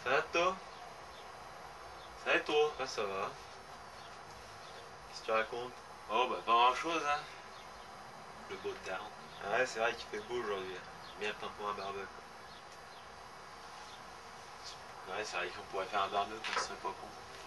Ça va toi? Ça va et toi? Ouais, ça va. Qu'est-ce que tu racontes? Oh bah pas grand chose hein. Le beau temps. Ah ouais, c'est vrai qu'il fait beau aujourd'hui. Bien le temps pour un barbecue. Ouais c'est vrai qu'on pourrait faire un barbecue, ça serait pas con.